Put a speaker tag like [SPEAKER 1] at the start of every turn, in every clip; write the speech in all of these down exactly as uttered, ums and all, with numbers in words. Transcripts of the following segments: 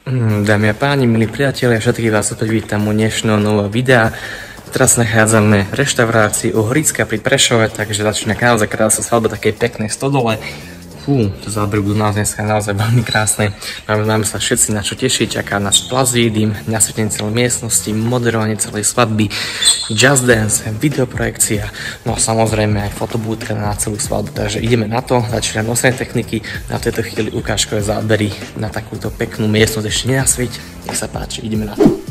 [SPEAKER 1] Dámy a páni, milí priatelia, všetkých vás opäť vítam u dnešného nového videa. Teraz nachádzame v reštaurácii u Hrícka pri Prešove, takže začína naozaj krásna svadba, takej peknej stodole. Fú, to zábery budú naozaj, naozaj veľmi krásne. Máme, máme sa všetci na čo tešiť, čaká nás plazídim, nasvietenie celej miestnosti, moderovanie celej svadby, just dance, videoprojekcia, no samozrejme aj fotobúdka na celú svadbu. Takže ideme na to, začína nosenie techniky, na tejto chvíli ukážkové zábery na takúto peknú miestnosť ešte nenasvieť. Nech sa páči, ideme na to.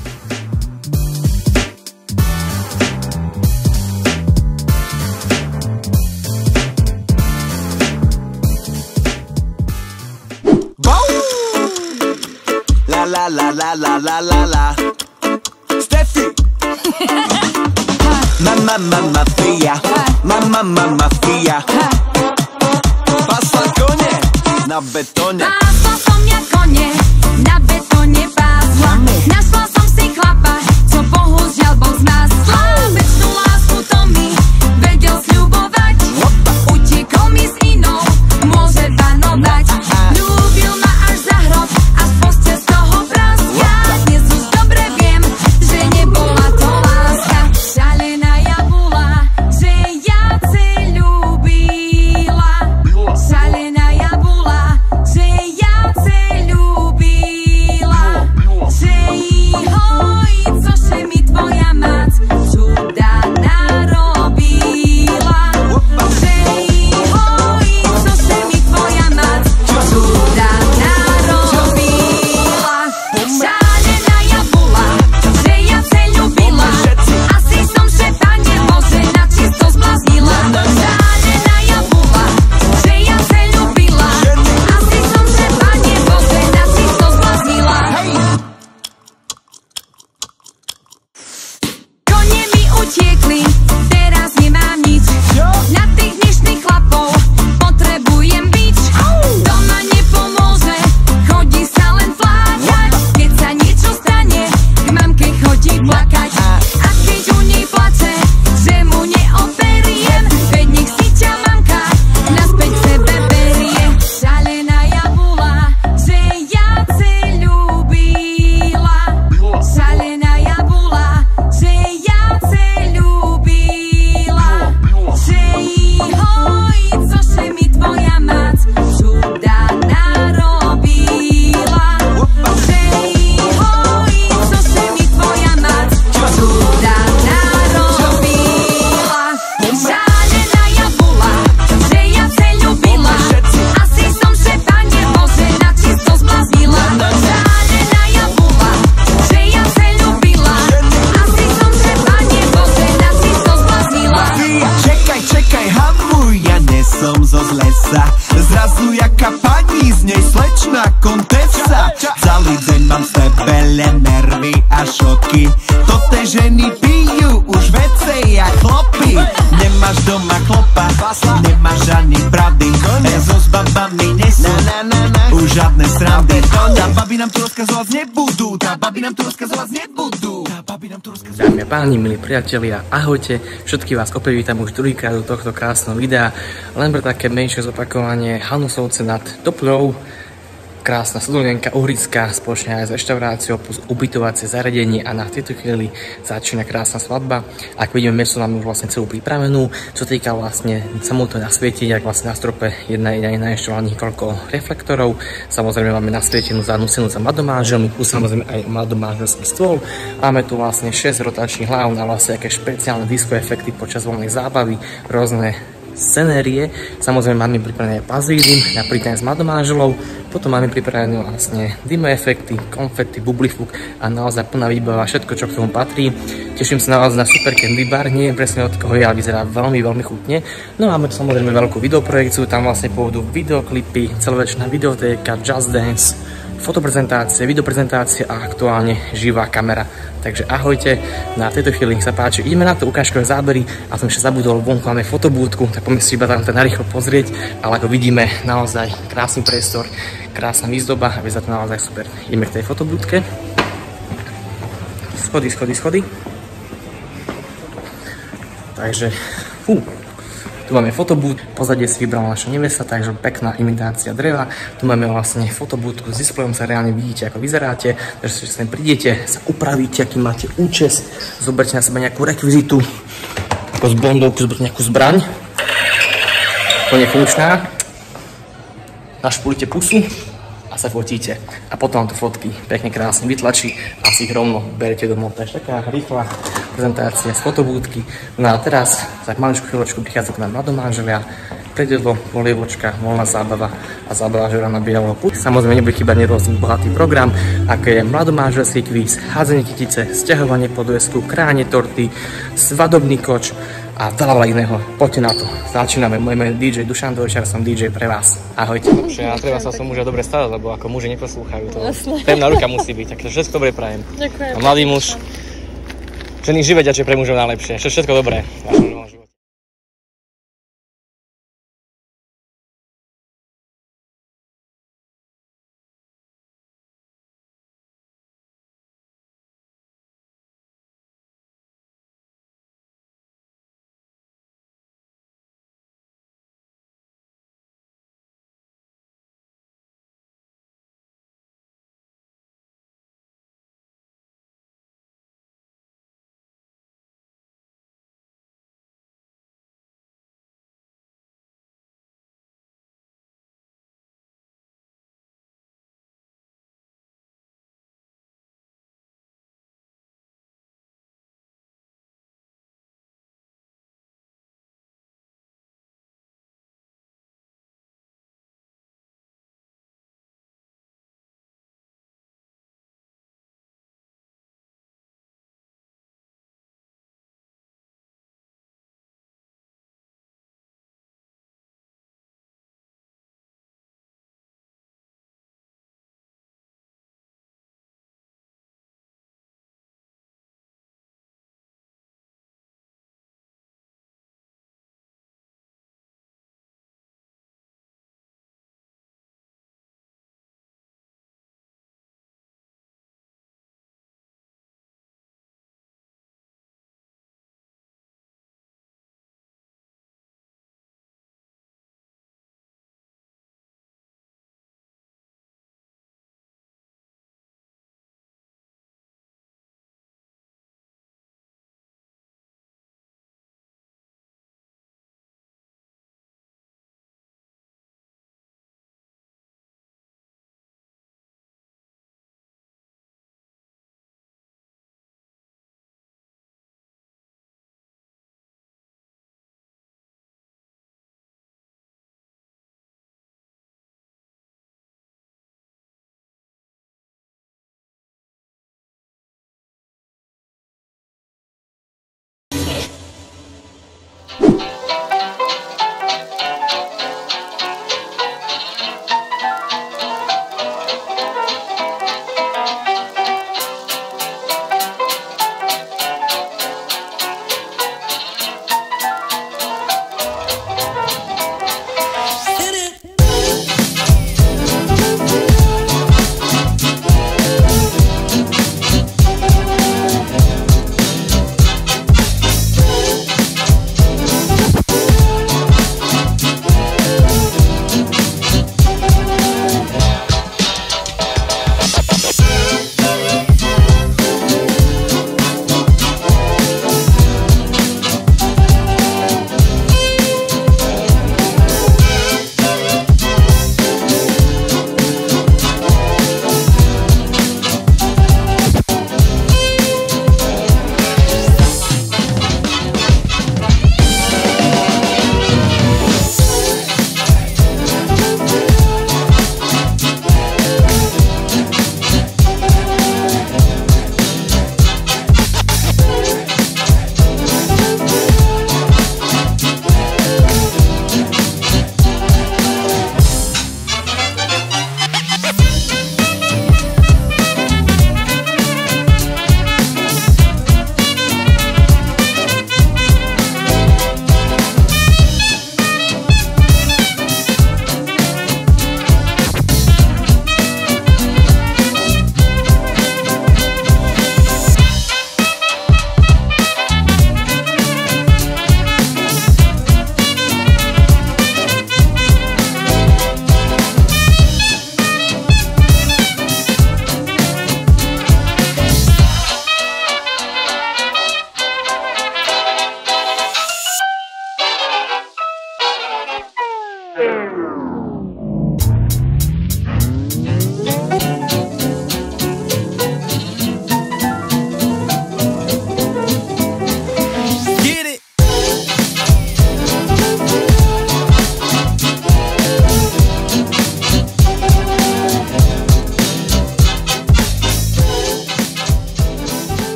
[SPEAKER 2] La la la la la la la Steffi Mamma mamma fia Mamma mamma fia Pasa konie na betonie
[SPEAKER 3] Pásla som ja konie na betone pásla. Našla som si chlapa, čo bohužiaľ bol z masla. Večnú lásku to mi vedel sľubovať. Utiekol mi s inou, môže banovať. Ľúbil ma až za hrob, až posteľ z toho praska. Dnes už dobre viem, že nebola to láska. Šalená ja bola, že ja ce ľúbila. Šalená ja bola, že ja ce ľúbila. Že ihoj, cože mi tvoja mať čuda narobila. Že ihoj, cože mi tvoja mať čuda narobila. Šalená ja bola, že ja ce ľúbila. Asi som šetanie, môže na čisto zbláznila. Šalená ja bola, že ja ce ľúbila. Asi som šetanie, môže na čisto zbláznila. Konie mi utiekli, teraz nemám nič. Na tých dnešných chlapov potrebujem bič. Doma nepomôže, chodí sa len flákať. Keď sa niečo stane, k mamke chodí plakať. A keď u nej plače, že mu neoperiem, veď nech si ťa mamka naspäť k sebe berie. Šalená ja bola, že ja ce ľúbila. Šalená ja bola, že ja ce ľúbila. Že ihoj, cože mi tvoja mať čuda narobila. Že ihoj, cože mi tvoja mať čuda narobila. Šalená ja bola, že ja ce ľúbila. Asi som šetanie, môže na čisto zbláznila. Šalená ja bola, že ja ce ľúbila. Asi som šetanie, môže na čisto zbláznila.
[SPEAKER 2] Čekaj, čekaj, hamuj, ja nesom zo z lesa. Zrazu jaká pani, z nej slečná kontesa. Celý deň mám v sebe len nervy a šoky. Tote ženy pijú už vece jak chlopy. Nemáš doma chlopa, nemáš ani pravdy. Ezo s babami nesú už žiadne srandy. Tá babi nám tu rozkazovať nebudú. Tá babi nám tu rozkazovať nebudú. Tá babi nám tu rozkazovať.
[SPEAKER 1] Dámy a páni, milí priatelia, ahojte. Všetky vás opäť vítam už druhýkrát do tohto krásneho videa. Len pre také menšie zopakovanie, Hanusovce nad Topľou. Krásna stodolienka Uhrická spoločne aj s reštauráciou plus ubytovacie zariadenie a na tejto chvíli začína krásna svadba. Ako vidíme, miesto máme už vlastne celú pripravenú, čo týka vlastne samotného nasvietenia, ak vlastne na strope jedna jedna nainštalovaných niekoľko reflektorov. Samozrejme máme nasvietenú zadnú stenu za mladomáželmi, plus samozrejme aj mladomáželský stôl. Máme tu vlastne šesť rotačných hlav na vlastne aké špeciálne disco efekty počas voľnej zábavy, rôzne scenérie. Samozrejme máme pripravené plazídim na prítanie s mladomáželou, potom máme pripravené vlastne dym efekty, konfety, bublifuk a naozaj plná výbava, všetko čo k tomu patrí. Teším sa naozaj na super candy bar, neviem presne od koho je, ale vyzerá veľmi, veľmi chutne. No máme tu samozrejme veľkú videoprojekciu, tam vlastne pôjdu videoklipy, celovečná videotéka, just dance, fotoprezentácie, videoprezentácie a aktuálne živá kamera. Takže ahojte, na tejto chvíli nech sa páči, ideme na to ukážkové zábery a som ešte zabudol, vonku máme fotobúdku, tak poďme si iba tam ten narýchlo pozrieť, ale ako vidíme, naozaj krásny priestor, krásna výzdoba a vyzerá to naozaj super. Ideme k tej fotobúdke. Schody, schody, schody. Takže, fú, Tu máme fotobút, pozadie si vybrala naša nevesta, takže pekná imitácia dreva. Tu máme vlastne fotobúdku s displejom, sa reálne vidíte, ako vyzeráte, takže si sem prídete, sa upravíte, aký máte účes, zoberte na seba nejakú rekvizitu, ako z bondovku, zoberte nejakú zbraň, plne funkčná, našpulíte pusu a sa fotíte. A potom to fotky pekne krásne vytlačí a si ich rovno berete domov. Takže taká rýchla prezentácia z fotobúdky. No a teraz za maličku chvíľočku prichádza k nám mladomáželia, predjedlo, polievočka, voľná zábava a zábava žera na bielo. Samozrejme nebude chýbať nervózny bohatý program, ako je mladomáželský kvíz, hádzanie kytice, sťahovanie podvesku, krájanie torty, svadobný koč a veľa veľa iného. Poďte na to. Začíname. Moje meno dý džej Dušan Dvojčar, som dý džej pre vás. Ahojte. Dobre, a treba sa som muža dobre starať, lebo ako muži neposlúchajú to. Pevná ruka musí byť, takže všetko dobre prajem.
[SPEAKER 4] Ďakujem.
[SPEAKER 1] A mladý muž, ženy živé ťa, čo je pre mužov najlepšie. Všetko dobré.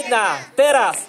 [SPEAKER 1] jedna, teraz!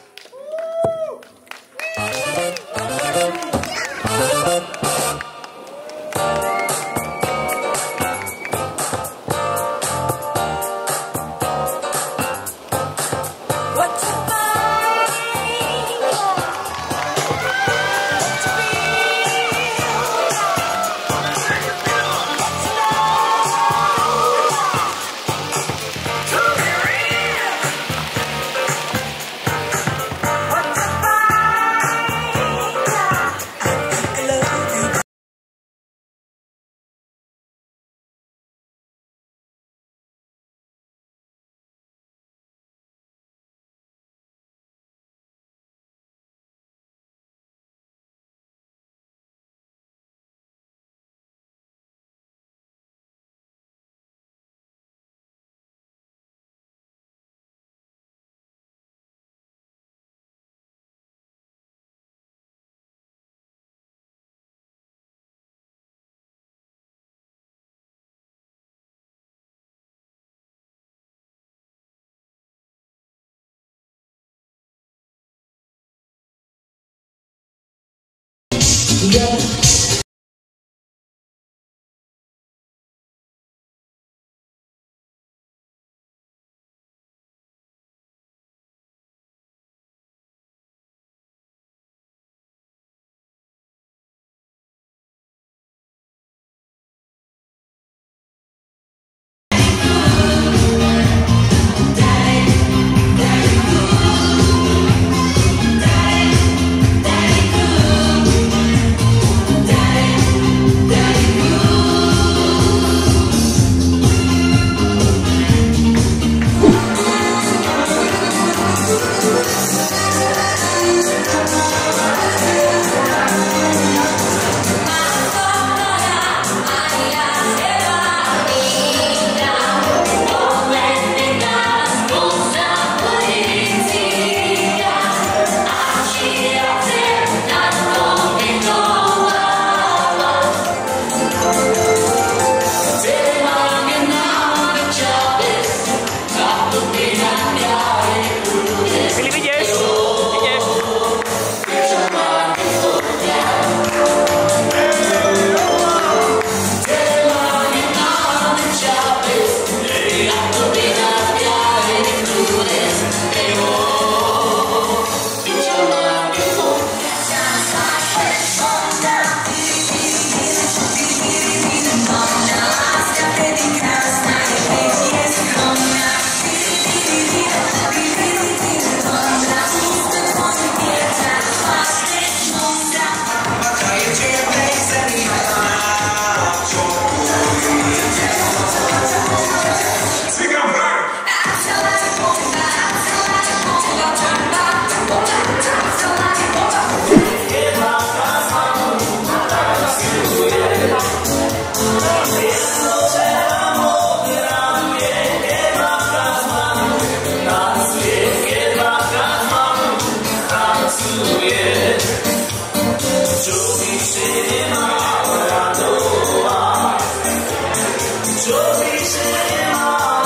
[SPEAKER 4] Čo by si nemala